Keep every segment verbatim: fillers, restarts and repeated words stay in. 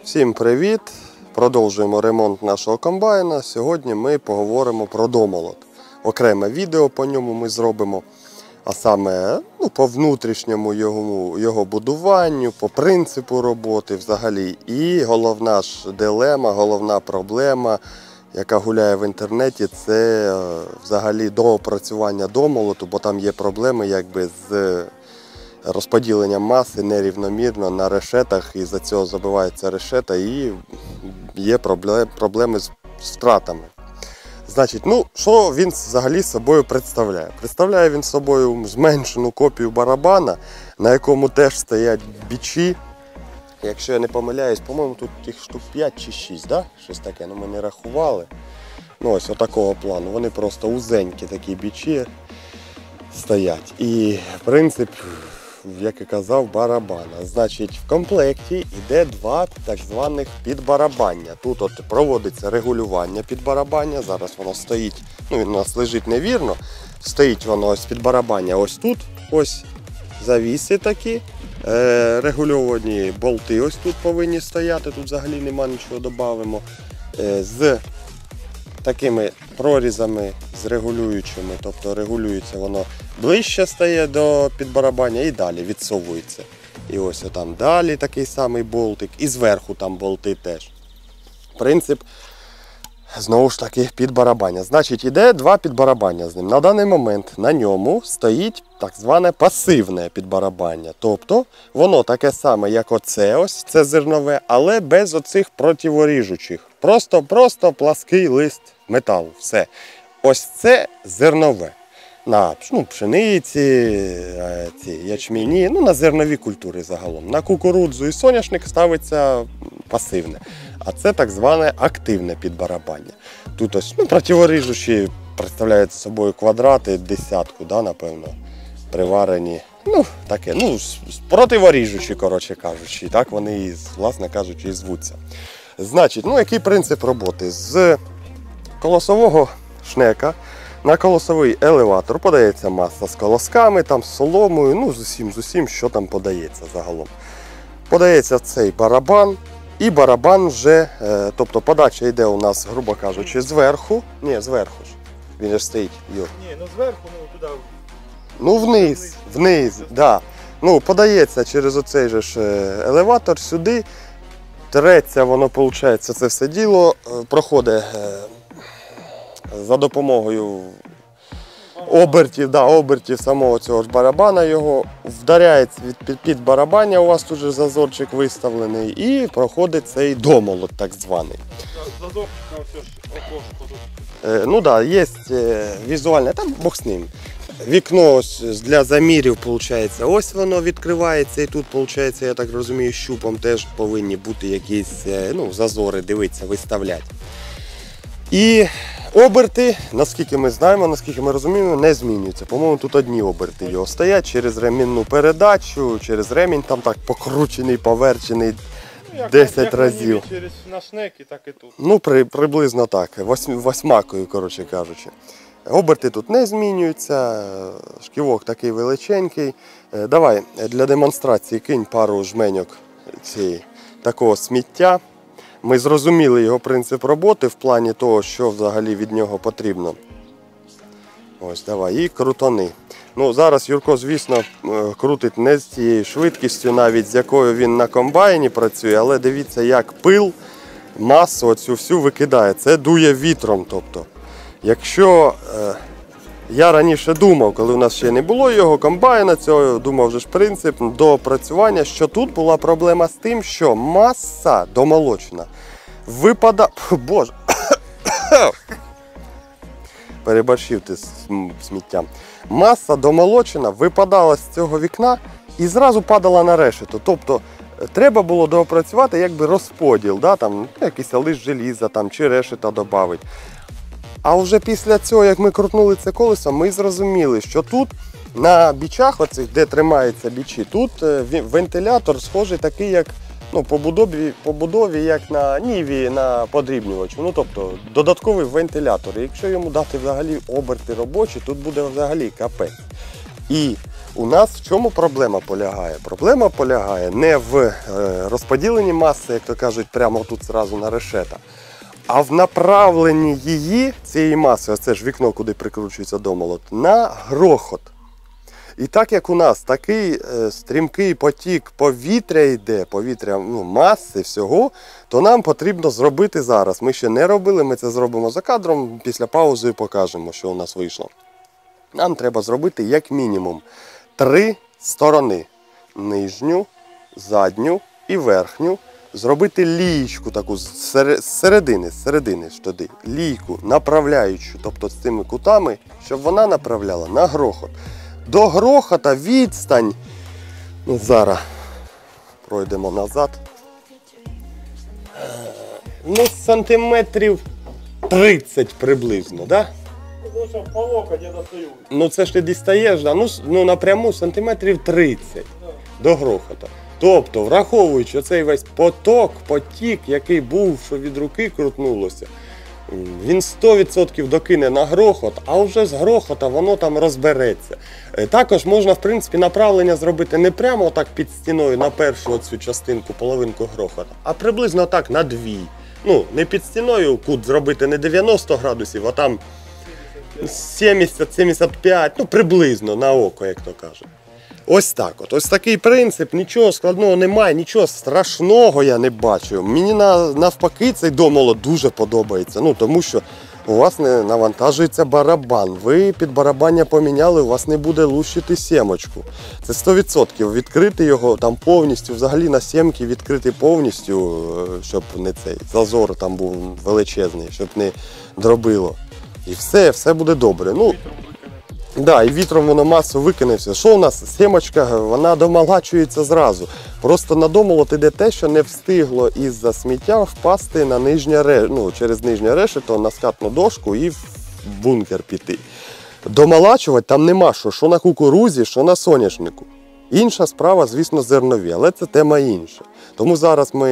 Всім привіт! Продовжуємо ремонт нашого комбайна. Сьогодні ми поговоримо про домолот. Окреме відео по ньому ми зробимо, а саме ну, по внутрішньому його, його будуванню, по принципу роботи взагалі. І головна ж дилема, головна проблема, яка гуляє в інтернеті, це взагалі доопрацювання домолоту, бо там є проблеми якби з розподіленням маси нерівномірно на решетах, і за цього забивається решета і є проблеми з втратами. Значить, ну, що він взагалі собою представляє? Представляє він собою зменшену копію барабана, на якому теж стоять бічі. Якщо я не помиляюсь, по-моєму, тут їх штук п'ять чи шість, да? Щось таке, ну ми не рахували. Ну ось отакого плану, вони просто узенькі такі бічі стоять. І принцип, як і казав, барабана. Значить, в комплекті йде два так званих підбарабання. Тут от проводиться регулювання підбарабання. Зараз воно стоїть, ну він у нас лежить невірно. Стоїть воно ось підбарабання ось тут. Ось завіси такі. Е, регульовані болти ось тут повинні стояти. Тут взагалі нема нічого, додамо. Е, з такими прорізами, з регулюючими, тобто регулюється воно ближче стає до підбарабання і далі відсовується. І ось там далі такий самий болтик, і зверху там болти теж. Принцип, знову ж таки, підбарабання. Значить, іде два підбарабання з ним. На даний момент на ньому стоїть так зване пасивне підбарабання. Тобто, воно таке саме, як оце ось, це зернове, але без оцих противоріжучих. Просто-просто плаский лист металу. Все. Ось це зернове. На ну, пшениці, ці, ячміні, ну на зернові культури загалом. На кукурудзу і соняшник ставиться пасивне. А це так зване активне підбарабання. Тут ось ну, противоріжучі представляють собою квадрати, десятку, да, напевно, приварені. Ну, таке, ну, противоріжучі, коротше кажучи. Так вони, і, власне кажучи, і звуться. Значить, ну який принцип роботи? З колосового шнека на колосовий елеватор подається маса з колосками, там, з соломою, ну з усім, з усім, що там подається загалом. Подається цей барабан, і барабан вже, е, тобто подача йде у нас, грубо кажучи, зверху. Ні, зверху ж. Він ж стоїть, Юр. Ні, ну зверху, ну туди. Ну вниз, вниз, так. Да. Ну, подається через оцей же ж елеватор сюди. Треться воно, виходить, це все діло проходить за допомогою обертів, да, обертів самого цього ж барабана його, вдаряється від під барабання, у вас тут же зазорчик виставлений, і проходить цей домолот так званий. Зазорчик, все ж окошко тут. Е, ну так, да, є візуальне, там Бог з ним. Вікно ось для замірів, виходить, ось воно відкривається, і тут, виходить, я так розумію, щупом теж повинні бути якісь ну, зазори, дивитися, виставляти. І оберти, наскільки ми знаємо, наскільки ми розуміємо, не змінюються. По-моєму, тут одні оберти його стоять через ремінну передачу, через ремінь там так покручений, поверчений ну, десять як разів. Як через на шнекі, так і тут. Ну, при, приблизно так, Восьм, восьмакою, коротше кажучи. Оберти тут не змінюються, шківок такий величенький. Давай для демонстрації кинь пару жменьок цієї, такого сміття. Ми зрозуміли його принцип роботи в плані того, що взагалі від нього потрібно. Ось, давай, і крутони. Ну, зараз Юрко, звісно, крутить не з цією швидкістю, навіть з якою він на комбайні працює, але дивіться, як пил, масу оцю всю викидає. Це дує вітром, тобто. Якщо е, я раніше думав, коли у нас ще не було його комбайна, цього думав вже ж принцип доопрацювання, що тут була проблема з тим, що маса домолочена випадає, боже, переборщив ти з сміттям, маса домолочена випадала з цього вікна і зразу падала на решету. Тобто треба було доопрацювати якби розподіл, да, там, якийсь лист желіза там, чи решета додати. А вже після цього, як ми крутнули це колесо, ми зрозуміли, що тут на бічах, оцих, де тримаються бічі, тут вентилятор схожий такий, як ну, по будові, по будові, як на ніві, на подрібнювачу. Ну, тобто додатковий вентилятор. І якщо йому дати взагалі оберти робочі, тут буде взагалі капець. І у нас в чому проблема полягає? Проблема полягає не в е, розподіленні маси, як то кажуть, прямо тут зразу на решета, а в направленні її, цієї маси, оце ж вікно, куди прикручується домолот, на грохот. І так як у нас такий е, стрімкий потік повітря йде, повітря, ну, маси всього, то нам потрібно зробити зараз. Ми ще не робили, ми це зробимо за кадром, після паузи покажемо, що у нас вийшло. Нам треба зробити як мінімум три сторони. Нижню, задню і верхню. Зробити лієчку таку з середини, з середини ж туди, лійку направляючу, тобто з цими кутами, щоб вона направляла на грохот. До грохота відстань, ну, зараз пройдемо назад, ну, сантиметрів тридцять приблизно, да? Ну, що, по локоть я достаю. Ну це ж ти дістаєш, да? ну, ну напряму сантиметрів тридцять до грохота. Тобто, враховуючи цей весь поток, потік, який був, що від руки крутнулося, він сто відсотків докине на грохот, а вже з грохота воно там розбереться. Також можна, в принципі, направлення зробити не прямо так під стіною на першу оцю частинку, половинку грохота, а приблизно так на дві. Ну, не під стіною кут зробити не дев'яносто градусів, а там сімдесят - сімдесят п'ять, ну приблизно на око, як то кажуть. Ось так от. Ось такий принцип, нічого складного немає, нічого страшного я не бачу. Мені навпаки цей домолот дуже подобається, ну тому що у вас не навантажується барабан. Ви під барабання поміняли, у вас не буде лущити сімочку. Це сто відсотків. Відкрити його там повністю, взагалі на сімки відкрити повністю, щоб не цей зазор там був величезний, щоб не дробило. І все, все буде добре. Ну, да, і вітром воно масу викине все. Що у нас? Сімочка, вона домалачується зразу. Просто на домолот іде те, що не встигло із-за сміття впасти на нижнє ре... ну, через нижнє решето на скатну дошку і в бункер піти. Домалачувати там нема що, що на кукурузі, що на соняшнику. Інша справа, звісно, зернові, але це тема інша. Тому зараз ми,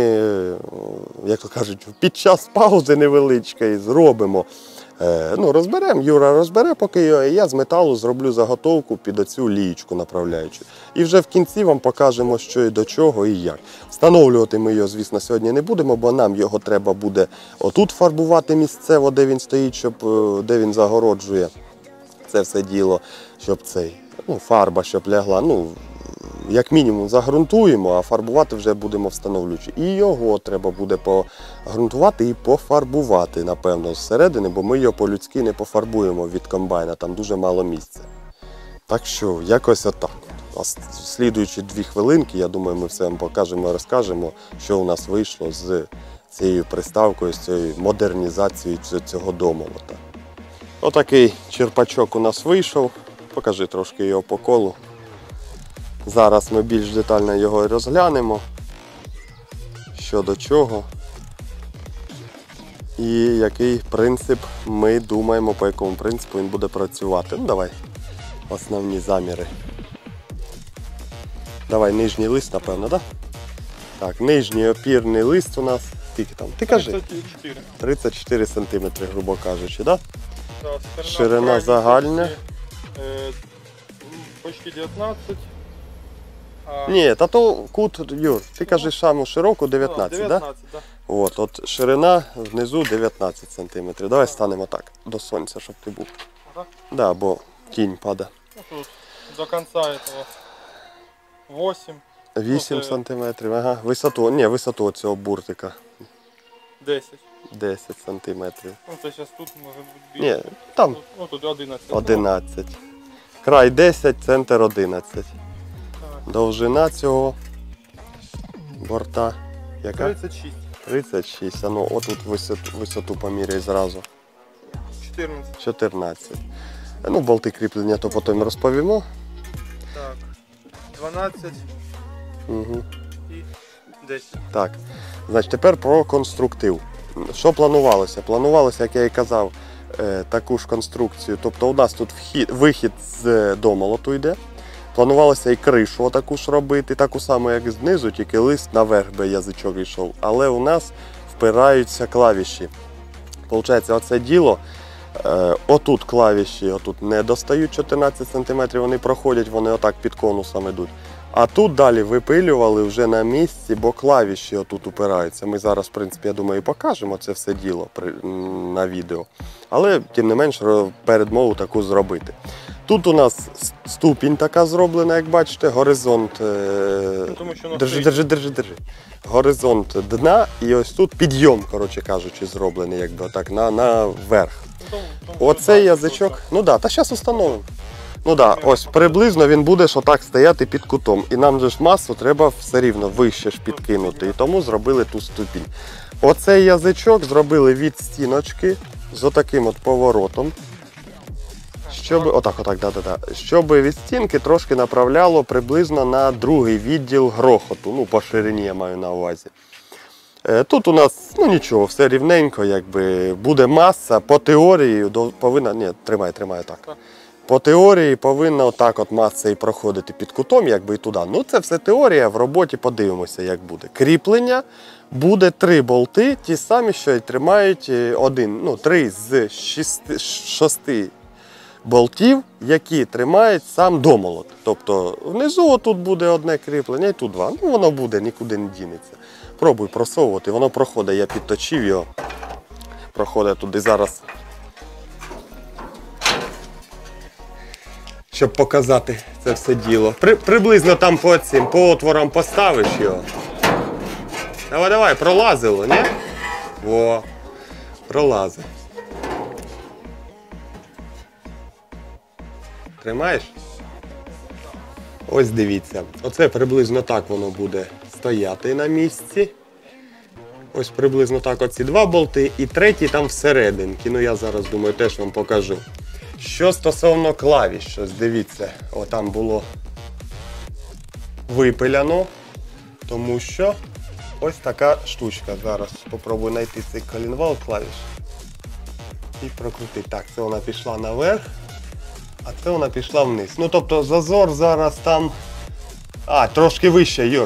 як то кажуть, під час паузи невеличкої зробимо. Ну, розберемо, Юра розбере, поки я з металу зроблю заготовку під оцю лієчку направляючу. І вже в кінці вам покажемо, що і до чого і як. Встановлювати ми його, звісно, сьогодні не будемо, бо нам його треба буде отут фарбувати місцево, де він стоїть, щоб, де він загороджує це все діло, щоб цей, ну, фарба, щоб лягла. Ну, як мінімум загрунтуємо, а фарбувати вже будемо встановлюючи. І його треба буде погрунтувати і пофарбувати, напевно, зсередини, бо ми його по-людськи не пофарбуємо від комбайна, там дуже мало місця. Так що, якось отак. А слідуючи дві хвилинки, я думаю, ми все вам покажемо і розкажемо, що у нас вийшло з цією приставкою, з цією модернізацією цього домолота. Отакий черпачок у нас вийшов. Покажи трошки його по колу. Зараз ми більш детально його розглянемо, що до чого і який принцип ми думаємо, по якому принципу він буде працювати. Ну давай, основні заміри. Давай нижній лист, напевно, так? Да? Так, нижній опірний лист у нас, скільки там? Ти кажи? тридцять чотири. тридцять чотири сантиметри, грубо кажучи, так? Да, Да? Ширина загальна. Е, почти дев'ятнадцять. А... Ні, та то кут, Юр, ти кажеш саму широку дев'ятнадцять, так? дев'ятнадцять, да? От, от ширина внизу дев'ятнадцять сантиметрів. Давай станемо так, до сонця, щоб ти був. Ага. Да, бо тінь падає. Ну, тут до кінця этого вісім. вісім Ну, це... сантиметрів, ага. Висоту, ні, висоту цього буртика. десять. десять сантиметрів. Ну, це зараз тут може бути більше. Ні, там Тут, ну, тут одинадцять. одинадцять. Край десять, центр одинадцять. Так. Довжина цього борта яка? тридцять шість. тридцять шість. А ну, отут висоту, висоту поміряй зразу. чотирнадцять. чотирнадцять. Ну, болти кріплення то потім розповімо. Так. дванадцять Угу. і десять. Так, значить тепер про конструктив. Що планувалося? Планувалося, як я і казав, таку ж конструкцію. Тобто у нас тут вхід, вихід з домолоту йде. Планувалося і кришу таку ж робити, таку саму, як знизу, тільки лист наверх би язичок йшов. Але у нас впираються клавіші. Получається, оце діло Е, отут клавіші отут не достають чотирнадцять сантиметрів, вони проходять, вони отак під конусом йдуть. А тут далі випилювали вже на місці, бо клавіші отут упираються. Ми зараз, в принципі, я думаю, і покажемо це все діло при, на відео. Але, тим не менш, передмову таку зробити. Тут у нас ступінь така зроблена, як бачите, горизонт. Ну, тому що держи, держи, держи, держи. Горизонт дна і ось тут підйом, коротше кажучи, зроблений, якби отак, на, на верх. Тому, тому, Оцей так, язичок, ну так, да, та зараз встановимо. Ну так, да, ось приблизно він буде ж отак стояти під кутом. І нам же ж масу треба все рівно вище ж підкинути. І тому зробили ту ступінь. Оцей язичок зробили від стіночки з отаким от поворотом. Щоб, отак, отак, да, да, да. Щоб від стінки трошки направляло приблизно на другий відділ грохоту. Ну, по ширині я маю на увазі. Тут у нас, ну нічого, все рівненько, якби буде маса. По теорії повинна, ні, тримай, тримай так. По теорії повинна отак от маса і проходити під кутом, якби і туди. Ну це все теорія, в роботі подивимося, як буде. Кріплення буде три болти, ті самі, що й тримають один, ну три з шести, шести болтів, які тримають сам домолот. Тобто внизу тут буде одне кріплення і тут два. Ну воно буде, нікуди не дінеться. Пробуй просовувати, воно проходить, я підточив його. Проходить туди зараз. Щоб показати це все діло. При, приблизно там по цим, по отворам поставиш його. Давай, давай, пролазило, ні? Во, пролазить. Тримаєш? Ось дивіться. Оце приблизно так воно буде стояти на місці. Ось приблизно так оці два болти і третій там всерединки. Ну я зараз думаю теж вам покажу. Що стосовно клавіш, ось дивіться, о, там було випиляно, тому що ось така штучка. Зараз спробую знайти цей колінвал клавіш і прокрутити. Так, це вона пішла наверх, а це вона пішла вниз. Ну тобто зазор зараз там, а, трошки вище, Юр.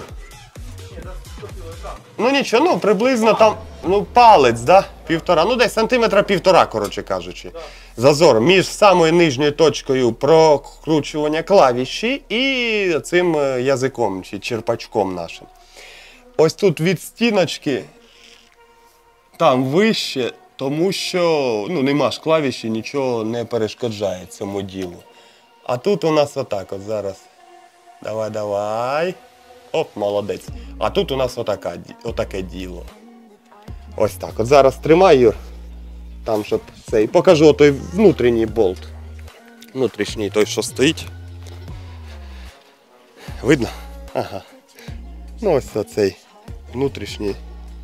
Ну нічого, ну приблизно там, ну палець, да? Півтора, ну десь сантиметра півтора, коротше кажучи. Зазор між самою нижньою точкою прокручування клавіші і цим язиком, чи черпачком нашим. Ось тут від стіночки, там вище, тому що, ну нема ж клавіші, нічого не перешкоджає цьому ділу. А тут у нас отак от зараз. Давай, давай. Оп, молодець. А тут у нас отака, отаке діло. Ось так. От зараз тримай, Юр. Там, щоб цей. Покажу той внутрішній болт. Внутрішній той, що стоїть. Видно? Ага. Ну ось оцей внутрішній.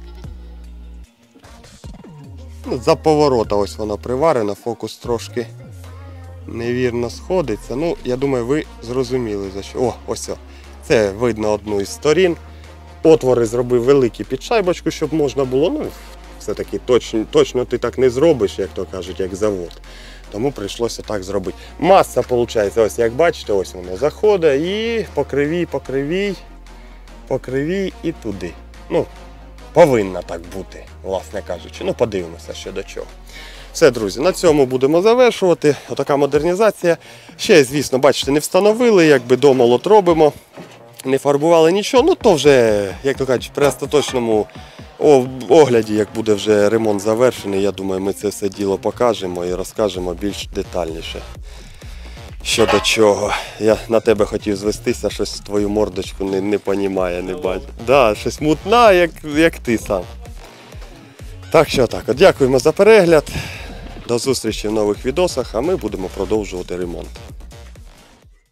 Ну, за поворота ось воно приварено, фокус трошки невірно сходиться. Ну, я думаю, ви зрозуміли за що. О, ось о. Це видно одну із сторін. Отвори зробив великі під шайбочку, щоб можна було, ну, все-таки точно, точно ти так не зробиш, як то кажуть, як завод. Тому прийшлося так зробити. Маса, виходить, ось як бачите, ось воно заходить і по кривій, по кривій, по кривій і туди. Ну, повинна так бути, власне кажучи. Ну, подивимося, що до чого. Все, друзі, на цьому будемо завершувати. Отака модернізація. Ще, звісно, бачите, не встановили, якби домолот робимо. Не фарбували нічого, ну то вже, як то кажуть, при остаточному огляді, як буде вже ремонт завершений, я думаю, ми це все діло покажемо і розкажемо більш детальніше. Що до чого. Я на тебе хотів звестися, щось твою мордочку не, не понімає, не бачу. Да, щось мутна, як, як ти сам. Так що так, от дякуємо за перегляд. До зустрічі в нових відосах, а ми будемо продовжувати ремонт.